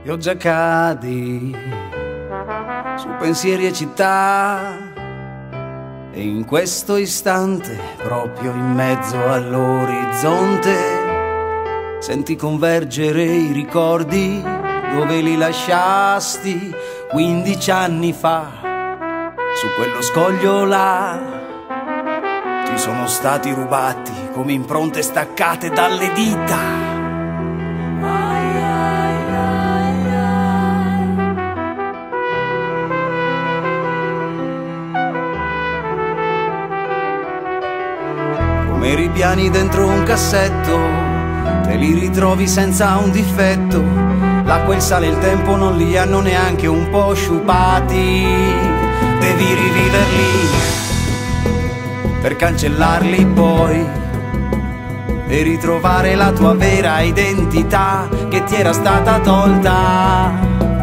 pioggia cadi su pensieri e città, e in questo istante, proprio in mezzo all'orizzonte, senti convergere i ricordi dove li lasciasti 15 anni fa, su quello scoglio là. Ti sono stati rubati come impronte staccate dalle dita. Come ripiani dentro un cassetto, te li ritrovi senza un difetto. L'acqua e il sale e il tempo non li hanno neanche un po' sciupati. Devi riviverli per cancellarli poi e ritrovare la tua vera identità che ti era stata tolta.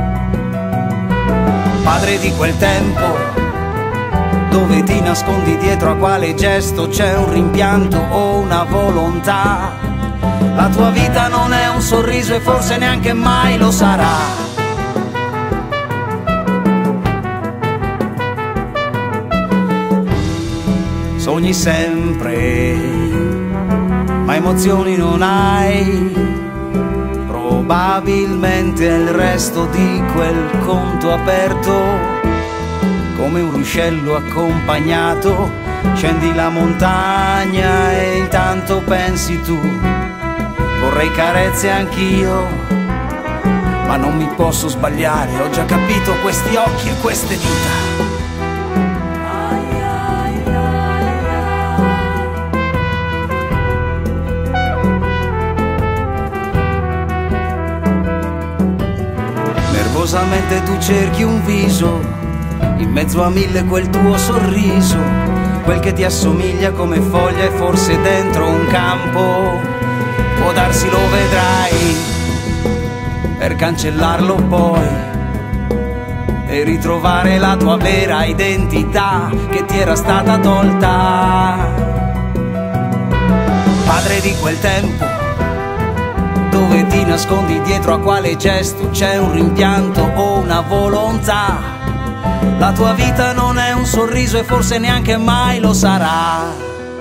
Padre di quel tempo, dove ti nascondi dietro a quale gesto c'è un rimpianto o una volontà. La tua vita non è un sorriso e forse neanche mai lo sarà. Sogni sempre, ma emozioni non hai. Probabilmente è il resto di quel conto aperto. Come un ruscello accompagnato, scendi la montagna e intanto pensi tu: vorrei carezze anch'io, ma non mi posso sbagliare, ho già capito questi occhi e queste dita. Nervosamente tu cerchi un viso, in mezzo a mille quel tuo sorriso, quel che ti assomiglia come foglia e forse dentro un campo. Può darsi lo vedrai, per cancellarlo poi e ritrovare la tua vera identità che ti era stata tolta. Padre di quel tempo, dove ti nascondi dietro a quale gesto c'è un rimpianto o una volontà. La tua vita non è un sorriso e forse neanche mai lo sarà.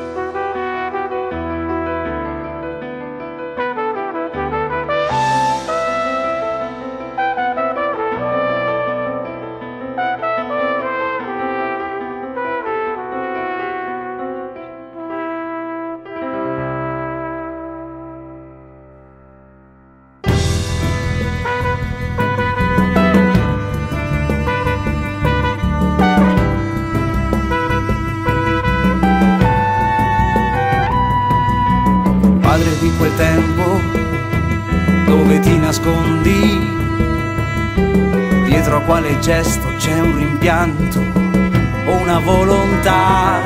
Padre di quel tempo, dove ti nascondi dietro a quale gesto c'è un rimpianto o una volontà.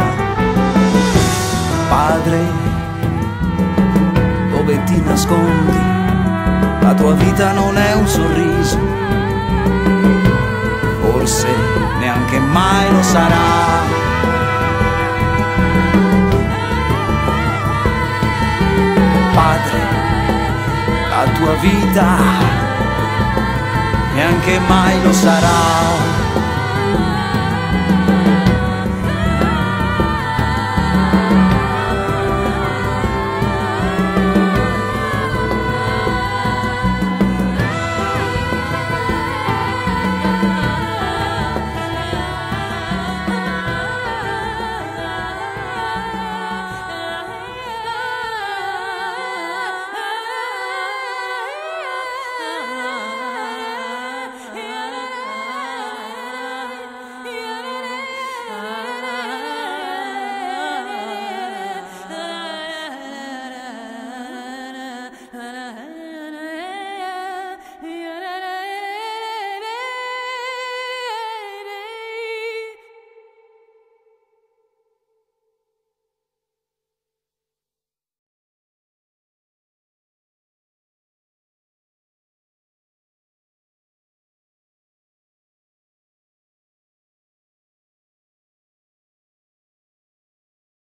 Padre, dove ti nascondi, la tua vita non è un sorriso, forse neanche mai lo sarà. Padre, la tua vita neanche mai lo sarà.